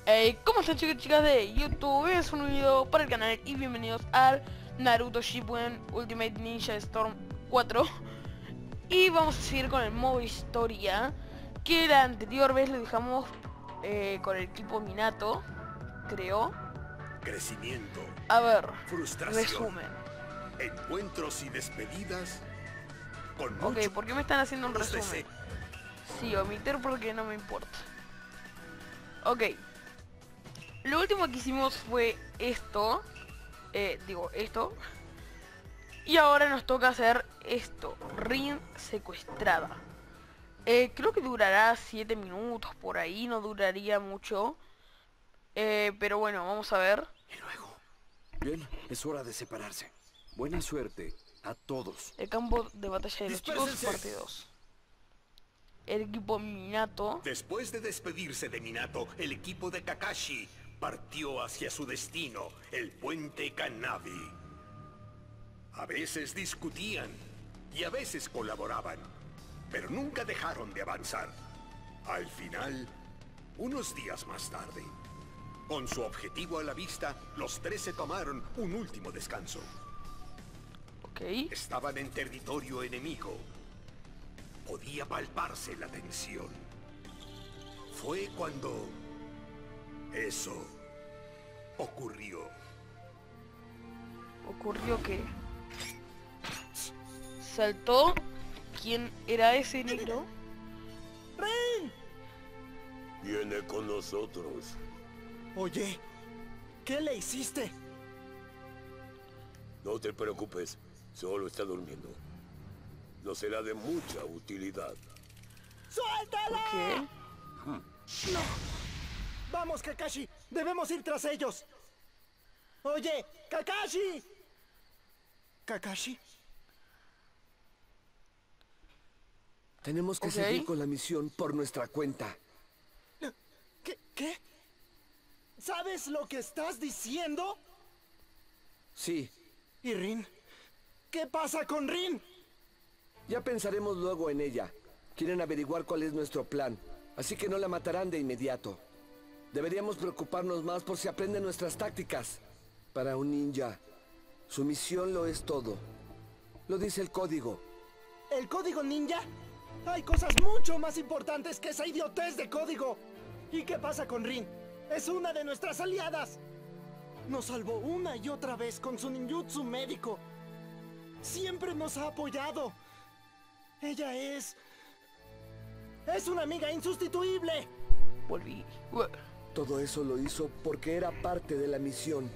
¿Cómo están, chicos y chicas de YouTube? Es un video para el canal y bienvenidos al Naruto Shippuden Ultimate Ninja Storm 4. Y vamos a seguir con el modo historia, que la anterior vez lo dejamos con el equipo Minato, creo. Crecimiento, A ver, frustración, resumen. encuentros y despedidas con Ok, mucho ¿por qué me están haciendo un deseo. resumen? Sí, omitir porque no me importa. Ok. Lo último que hicimos fue esto. Esto. Y ahora nos toca hacer esto. Rin secuestrada. Creo que durará 7 minutos por ahí. No duraría mucho. Pero bueno, vamos a ver. Y luego. Bien, es hora de separarse. Buena suerte a todos. El campo de batalla de los chicos, ¡Dispérsense! parte 2. El equipo Minato. Después de despedirse de Minato, el equipo de Kakashi partió hacia su destino, el puente Kanabi. A veces discutían y a veces colaboraban, pero nunca dejaron de avanzar. Al final, unos días más tarde, con su objetivo a la vista, los tres se tomaron un último descanso. Ok. Estaban en territorio enemigo. Podía palparse la tensión. Fue cuando eso ocurrió. Ocurrió que saltó. ¿Quién era ese negro? Viene con nosotros. Oye, ¿qué le hiciste? No te preocupes, solo está durmiendo. No será de mucha utilidad. ¡Suéltala! ¿Por qué? ¡No! ¡Vamos, Kakashi! ¡Debemos ir tras ellos! ¡Oye, Kakashi! ¿Kakashi? Tenemos que Ok. seguir con la misión por nuestra cuenta. ¿Qué? ¿Sabes lo que estás diciendo? Sí, ¿Y Rin? ¿Qué pasa con Rin? ya pensaremos luego en ella. Quieren averiguar cuál es nuestro plan, así que no la matarán de inmediato. Deberíamos preocuparnos más por si aprenden nuestras tácticas. Para un ninja, su misión lo es todo. Lo dice el código. ¿El código ninja? Hay cosas mucho más importantes que esa idiotez de código. ¿Y qué pasa con Rin? Es una de nuestras aliadas. Nos salvó una y otra vez con su ninjutsu médico. Siempre nos ha apoyado. Ella es una amiga insustituible. Volví. Todo eso lo hizo porque era parte de la misión.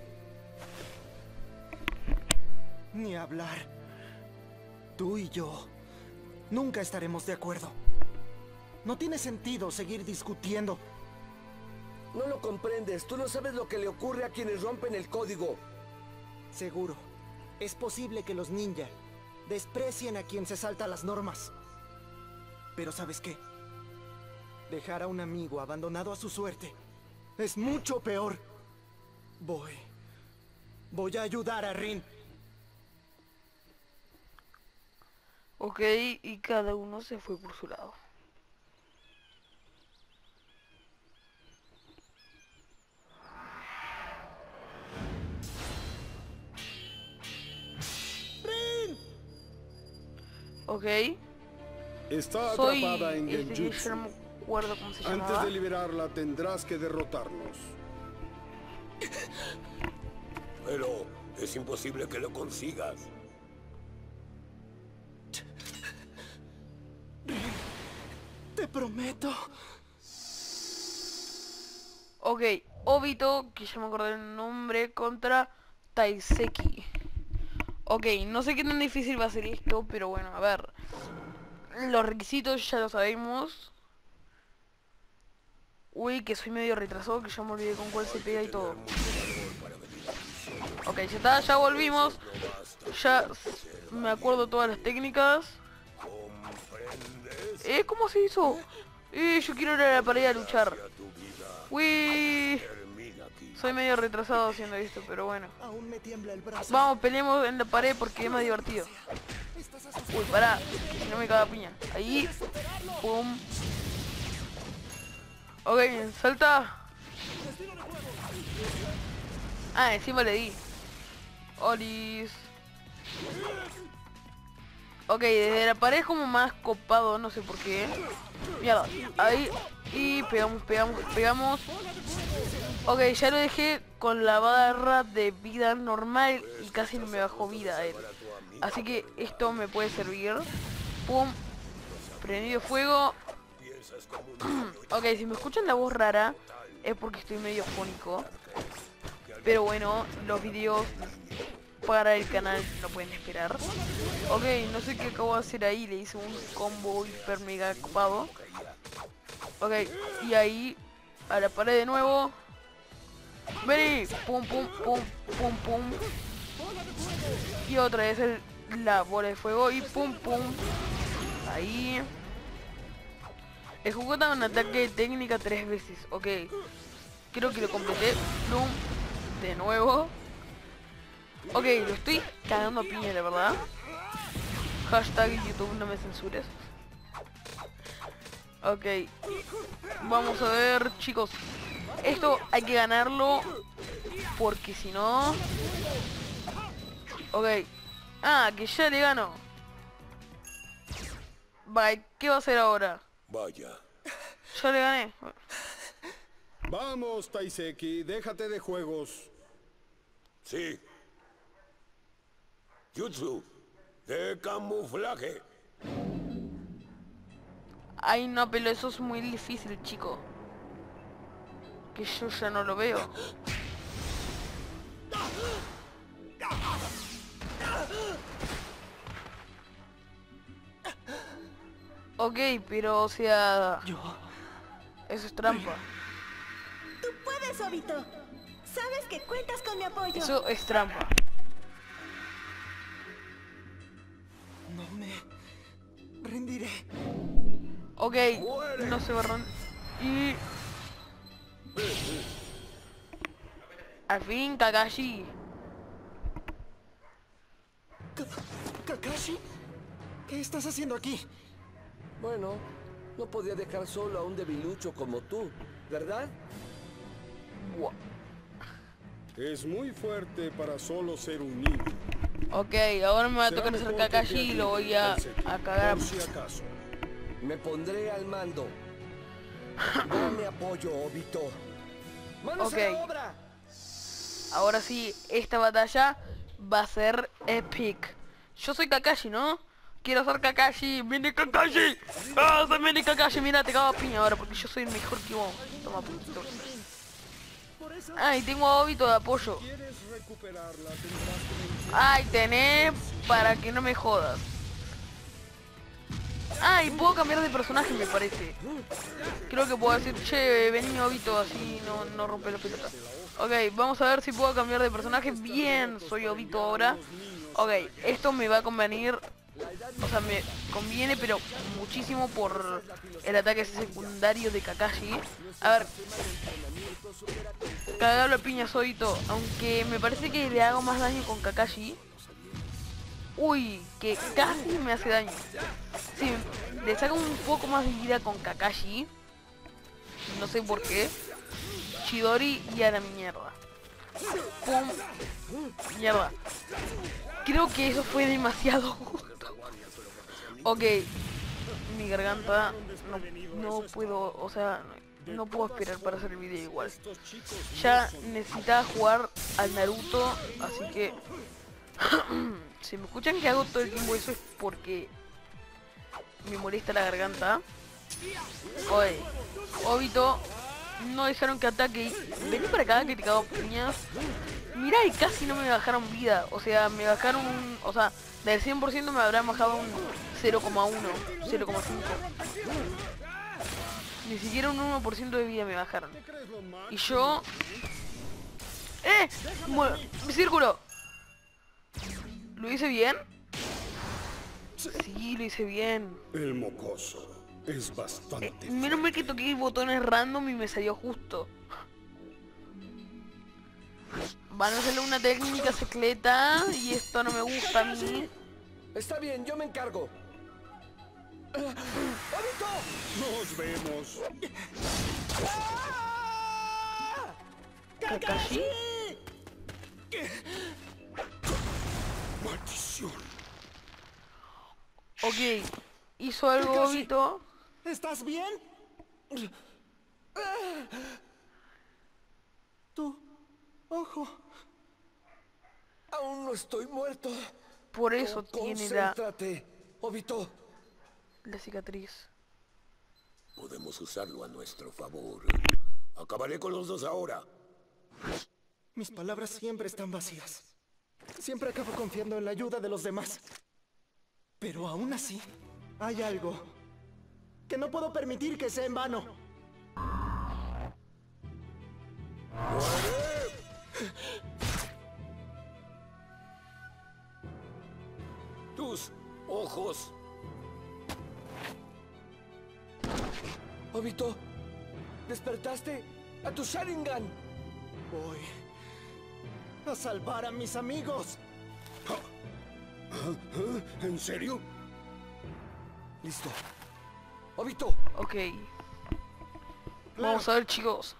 Ni hablar. Tú y yo nunca estaremos de acuerdo. No tiene sentido seguir discutiendo. No lo comprendes, tú no sabes lo que le ocurre a quienes rompen el código. Seguro, es posible que los ninja desprecien a quien se salta las normas. Pero ¿sabes qué? Dejar a un amigo abandonado a su suerte es mucho peor. Voy a ayudar a Rin. Ok, y cada uno se fue por su lado. Ok, Está soy atrapada en este Genjutsu. yo no me acuerdo cómo se Antes llamaba. de liberarla tendrás que derrotarnos. Pero es imposible que lo consigas. Te prometo. Ok, Obito, que ya me acordé el nombre, contra Taiseki. Ok, no sé qué tan difícil va a ser esto, pero bueno, a ver. Los requisitos ya lo sabemos. Uy, que soy medio retrasado, que ya me olvidé con cuál se pega y todo. Ok, ya está, ya volvimos. Ya me acuerdo todas las técnicas. ¿Comprendes? ¿Cómo se hizo? Yo quiero ir a la pared a luchar. Tu vida Uy, termina aquí. soy medio retrasado haciendo esto, pero bueno. Aún me tiembla el brazo. Vamos, peleemos en la pared porque es más divertido. Estás asustado. Uy, pará, que si no me caga piña. Ahí, pum. Ok, salta. Destino Ah, encima le di. Olis. Ok, desde la pared es como más copado, no sé por qué. Mierda, ahí. Y pegamos. Ok, ya lo dejé con la barra de vida normal y casi no me bajó vida él. Así que esto me puede servir. Pum. Prendido fuego. Ok, si me escuchan la voz rara es porque estoy medio fónico. Pero bueno, los videos para el canal no pueden esperar. Ok, no sé qué acabo de hacer ahí. Le hice un combo hiper mega copado. Ok, y ahí a la pared de nuevo. Vení, pum, pum, pum, pum, pum. Y otra vez la bola de fuego y pum, pum. Ahí. Ejecuta un ataque de técnica 3 veces. Ok. Creo que lo completé. Plum. De nuevo. Ok, lo estoy cagando a piña, la verdad. Hashtag YouTube no me censures. Ok. Vamos a ver, chicos. Esto hay que ganarlo. Porque si no... Ok. Ah, que ya le gano. Bye, ¿qué va a hacer ahora? Vaya. Ya le gané. Vamos, Taiseki, déjate de juegos. Sí. Jutsu de camuflaje. Ay, no, pero eso es muy difícil, chico. Que yo ya no lo veo. Ok, pero o sea... Eso es trampa. Tú puedes, Obito. Sabes que cuentas con mi apoyo. Eso es trampa. No me rendiré. Ok, no se va a rendir. Y... Al fin, Kakashi. ¿Kakashi? ¿Qué estás haciendo aquí? Bueno, no podía dejar solo a un debilucho como tú, ¿verdad? Buah. Es muy fuerte para solo ser un niño. Ok, ahora me va a Será tocar ser mejor que te Kakashi y lo voy a Taiseki, cagar. por si acaso. Me pondré al mando. Dame apoyo, Obito. ¡Manos Ok. a la obra! Ahora sí, esta batalla va a ser epic. Yo soy Kakashi, ¿no? Quiero ser Kakashi, mini Kakashi. ¡Ah, soy mini Kakashi! Mira, te cago a piña ahora porque yo soy el mejor que vos. Toma, puntito. Ah, y tengo a Obito de apoyo. ¿Quieres recuperarla? Tendrás que vencer. Ay, tenés para que no me jodas. Ah, y puedo cambiar de personaje, me parece. Creo que puedo decir, che, vení Obito, así no rompe la pelota. Ok, vamos a ver si puedo cambiar de personaje. Bien, soy Obito ahora. Ok, esto me va a convenir. O sea, me conviene, pero muchísimo por el ataque secundario de Kakashi. A ver. Cagarlo a piñas, Obito. Aunque me parece que le hago más daño con Kakashi. Uy, que casi me hace daño. Sí, le saco un poco más de vida con Kakashi. No sé por qué. Chidori y a la mierda. Pum. Mierda. Creo que eso fue demasiado justo. Ok. Mi garganta no puedo, o sea, no puedo esperar para hacer el video igual. Ya necesitaba jugar al Naruto, así que... Si me escuchan que hago todo el tiempo eso es porque me molesta la garganta. Oye, Obito, no dejaron que ataque. Vení para acá que te cago piñas. Mira, y casi no me bajaron vida. O sea, me bajaron un... O sea, del 100% me habrán bajado un 0,1, 0,5. Ni siquiera un 1% de vida me bajaron. Y yo... ¡Mi círculo! ¿Lo hice bien? Sí, lo hice bien. El mocoso es bastante. Menos mal que toqué botones random y me salió justo. Van a hacerle una técnica secreta y esto no me gusta a mí. Está bien, yo me encargo. Nos vemos. Kakashi. ¡Maldición! Ok, hizo algo Kakashi. Obito. ¿Estás bien? Tu ojo. Aún no estoy muerto. Por eso tiene Concéntrate, Obito. la cicatriz. Podemos usarlo a nuestro favor. Acabaré con los dos ahora. Mis palabras siempre están vacías. Siempre acabo confiando en la ayuda de los demás. Pero aún así, hay algo que no puedo permitir que sea en vano. Tus ojos. Obito, ¿despertaste a tu Sharingan? Voy a salvar a mis amigos. ¿En serio? Listo. Obito, Ok. Vamos a ver, chicos.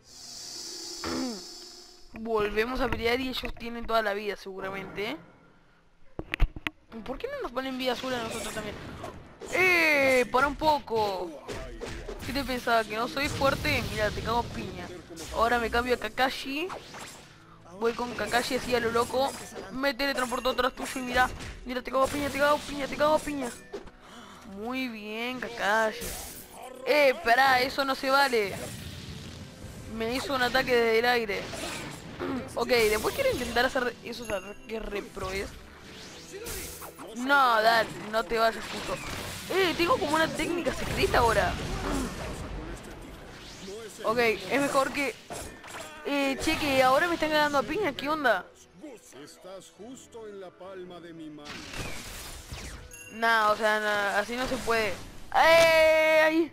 Volvemos a pelear y ellos tienen toda la vida seguramente. ¿Por qué no nos ponen vida azul a nosotros también? Para un poco. ¿Qué te pensaba? ¿Que no soy fuerte? Mira, te cago piña. Ahora me cambio a Kakashi. Voy con Kakashi así a lo loco. Me teletransporto atrás tuyo y mira. Mira, te cago piña, te cago piña, te cago piña. Muy bien, Kakashi. Pará, eso no se vale. Me hizo un ataque desde el aire. Ok, después quiero intentar hacer esos ataques reproes. No, dale, no te vayas justo. Tengo como una técnica secreta ahora. Ok, es mejor que... che, que ahora me están ganando a piña, ¿qué onda? Estás justo en la palma de mi mano. Nah, o sea, nah, así no se puede. ¡Ay!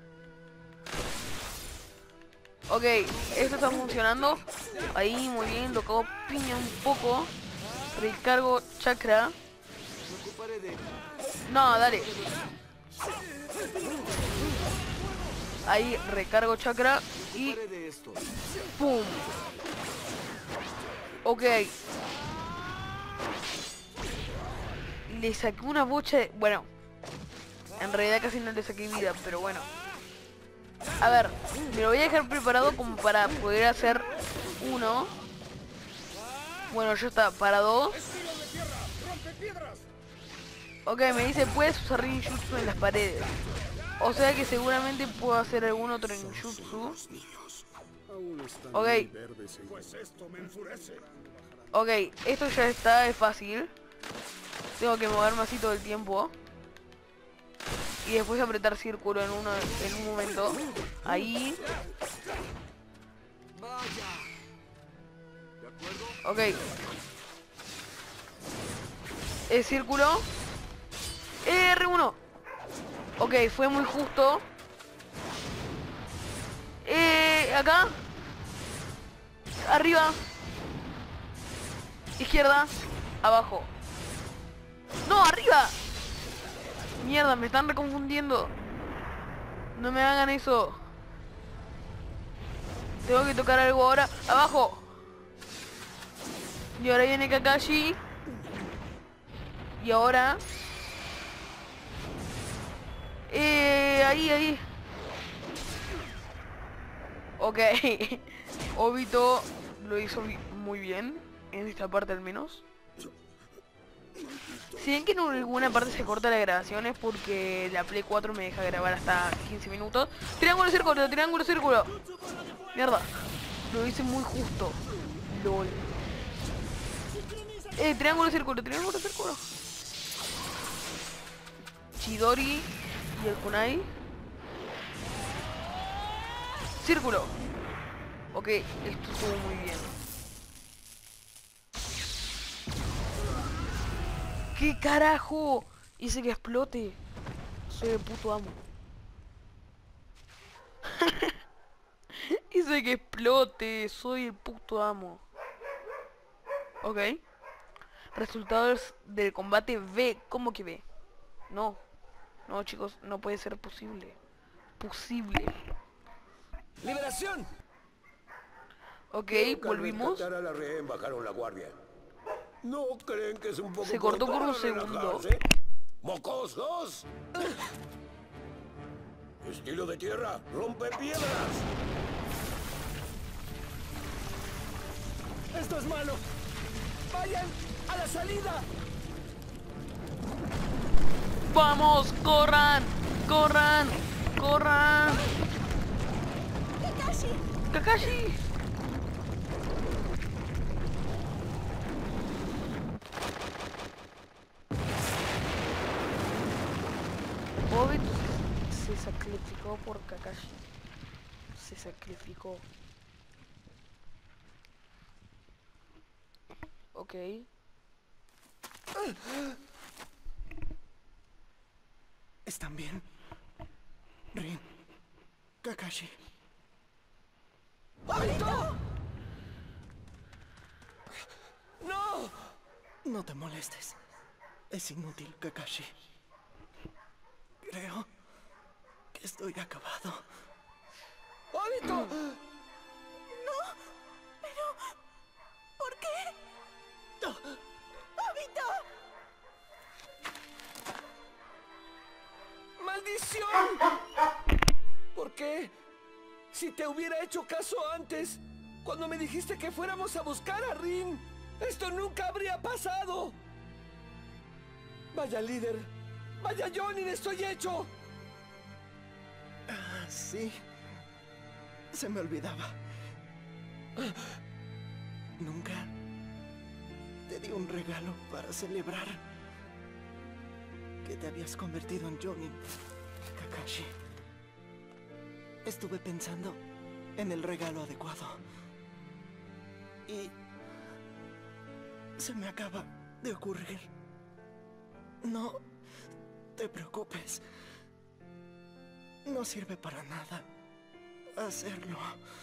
Ok, esto está funcionando. Ahí, muy bien, lo cago piña un poco. Recargo chakra. No, dale. Ahí recargo chakra y ¡pum! Ok. Le saqué una bocha de... Bueno, en realidad casi no le saqué vida, pero bueno. A ver, me lo voy a dejar preparado como para poder hacer uno. Bueno, ya está, para dos. Ok, me dice, puedes usar ninjutsu en las paredes. O sea que seguramente puedo hacer algún otro ninjutsu. Aún están Ok. muy verdes en Pues esto me enfurece. Ok, esto ya está, es fácil. Tengo que moverme así todo el tiempo. Y después apretar círculo en un momento. Ahí. Ok. El círculo. R1. Ok, fue muy justo. Acá. Arriba. Izquierda. Abajo. ¡No, arriba! Mierda, me están reconfundiendo. No me hagan eso. Tengo que tocar algo ahora. ¡Abajo! Y ahora viene Kakashi. Y ahora... ahí. Ok. Obito lo hizo muy bien. En esta parte al menos. Si ven que en alguna parte se corta la grabación es porque la Play 4 me deja grabar hasta 15 minutos. Triángulo, círculo, triángulo, círculo. Mierda. Lo hice muy justo. LOL. Triángulo, círculo, triángulo, círculo. Chidori y el kunai. Círculo. Ok, esto estuvo muy bien. ¿Qué carajo? Hice que explote. Soy el puto amo. Hice que explote. Soy el puto amo. Ok. Resultados del combate B. ¿Cómo que B? No. No, chicos, no puede ser posible. Posible. ¡Liberación! Ok, Creo que al volvimos. rescatar a la rehén bajaron la guardia. ¿No creen que es un poco Se cortó por pronto un para segundo. relajarse? ¡Mocosos! Estilo de tierra, rompe piedras. ¡Esto es malo! ¡Vayan a la salida! ¡Vamos! ¡Corran! ¡Corran! ¡Corran! ¡Kakashi! ¡Kakashi! Obito se sacrificó por Kakashi. Se sacrificó. Ok. ¿Están bien? Rin. Kakashi. ¡Obito! ¡No! No te molestes. Es inútil, Kakashi. Creo que estoy acabado. ¡Obito! ¿Por qué? ¡Obito! ¡Maldición! ¿Por qué? Si te hubiera hecho caso antes, cuando me dijiste que fuéramos a buscar a Rin, esto nunca habría pasado. Vaya líder, vaya Jonin, estoy hecho. Ah, sí. Se me olvidaba. Nunca te di un regalo para celebrar que te habías convertido en Jonin, Kakashi. Estuve pensando en el regalo adecuado. Y se me acaba de ocurrir. No te preocupes. No sirve para nada hacerlo.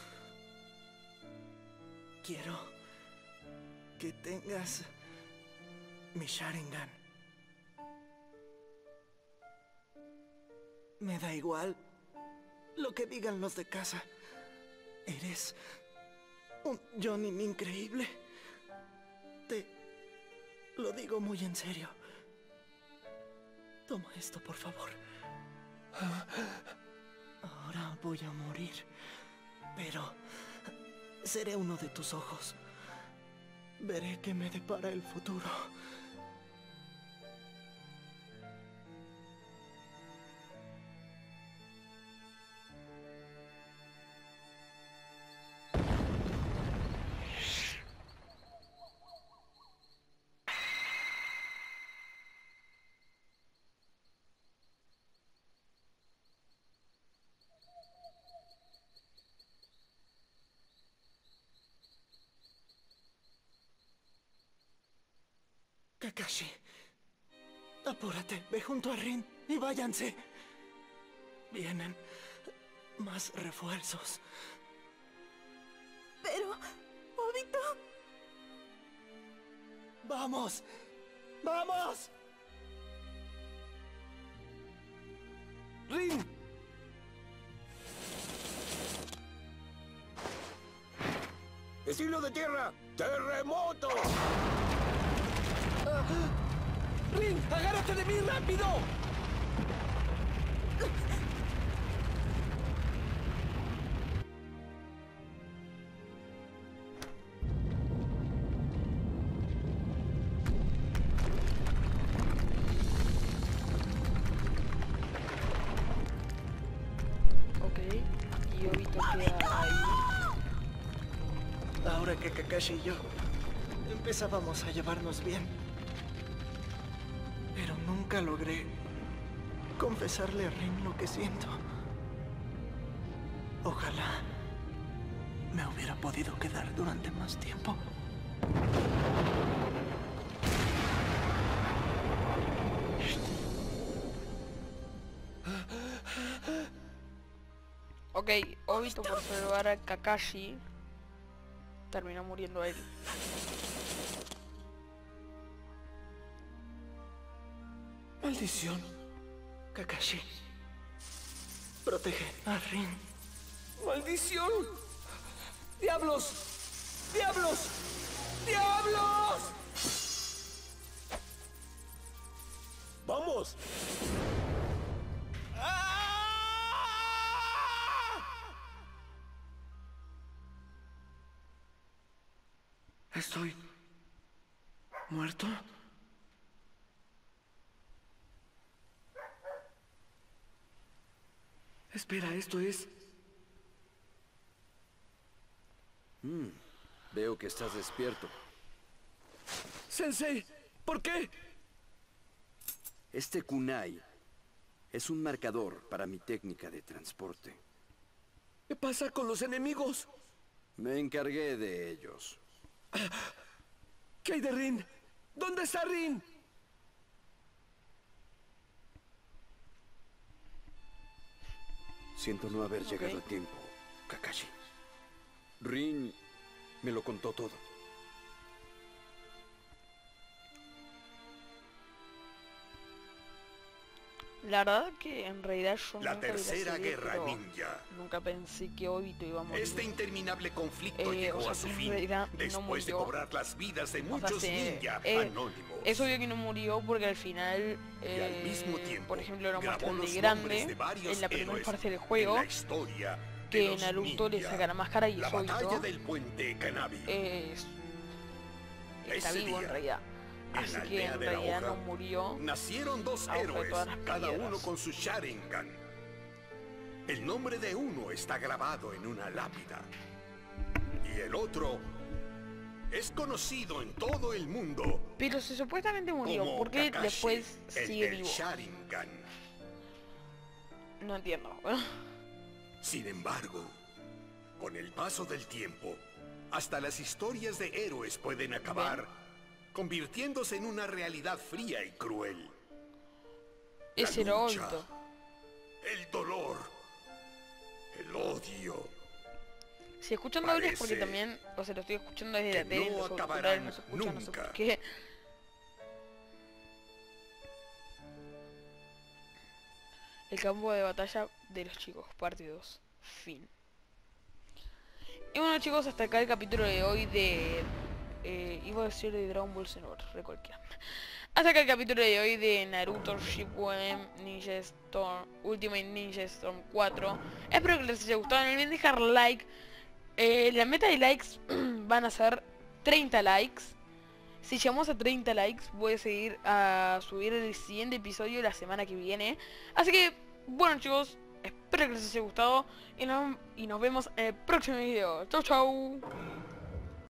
Quiero que tengas mi Sharingan. Me da igual lo que digan los de casa. Eres un Jonin increíble. Te lo digo muy en serio. Toma esto, por favor. Ahora voy a morir, pero seré uno de tus ojos. Veré qué me depara el futuro. Kakashi, apúrate, ve junto a Rin y váyanse. Vienen más refuerzos. Pero, Obito... ¡Vamos! ¡Vamos! ¡Rin! Estilo de tierra, terremoto. ¡Rin! ¡Agárrate de mí rápido! Ok. Y Obito queda ahí. Ahora que Kakashi y yo empezábamos a llevarnos bien, pero nunca logré confesarle a Rin lo que siento. Ojalá me hubiera podido quedar durante más tiempo. Ok, Obito por salvar a Kakashi terminó muriendo él. ¡Maldición! Kakashi, protege a Rin. ¡Maldición! ¡Diablos! ¡Diablos! ¡Diablos! ¡Vamos! ¿Estoy muerto? Espera, esto es... Veo que estás despierto. Sensei, ¿por qué? Este kunai es un marcador para mi técnica de transporte. ¿Qué pasa con los enemigos? Me encargué de ellos. ¿Qué hay de Rin? ¿Dónde está Rin? Siento no haber llegado a tiempo, Kakashi. Rin me lo contó todo. La verdad que en realidad yo La nunca vi tercera serie, guerra pero ninja. nunca pensé que Obito iba a morir. Este interminable conflicto o llegó sea, a su que en fin realidad no después de murió. cobrar las vidas de O sea, muchos ninja anónimos. es obvio que no murió porque al final, Y al mismo tiempo, por ejemplo, lo grabó muestran de los grande nombres de varios en la primera héroes parte del en juego, la historia de que los Naruto le ninja. saca la máscara y La es batalla Obito. del puente Kanabi. Está Ese vivo en día, realidad. en Así la que aldea en de la realidad no hoja, murió. Nacieron dos a hoja de héroes, todas las cada piedras. uno con su Sharingan. El nombre de uno está grabado en una lápida. Y el otro es conocido en todo el mundo Pero si supuestamente murió, como ¿por qué Kakashi, después el sigue del vivo? Sharingan. No entiendo. Sin embargo, con el paso del tiempo, hasta las historias de héroes pueden acabar convirtiéndose en una realidad fría y cruel. La Ese era lucha, Obito. el dolor, el odio. Si escuchan dobles porque Parece también, o sea, lo estoy escuchando desde que la tele, no los acabarán auriculares no se escuchan, no sé nunca. por qué. El campo de batalla de los chicos, parte 2, fin. Y bueno chicos, hasta acá el capítulo de hoy de... iba a decir de Dragon Ball Xenoverse, re cualquiera. Hasta acá el capítulo de hoy de Naruto Shippuden Ninja Storm Ultimate Ninja Storm 4. Espero que les haya gustado, no olviden dejar like. La meta de likes van a ser 30 likes. Si llegamos a 30 likes voy a seguir a subir el siguiente episodio la semana que viene. Así que, bueno chicos, espero que les haya gustado y nos vemos en el próximo video. Chau chau.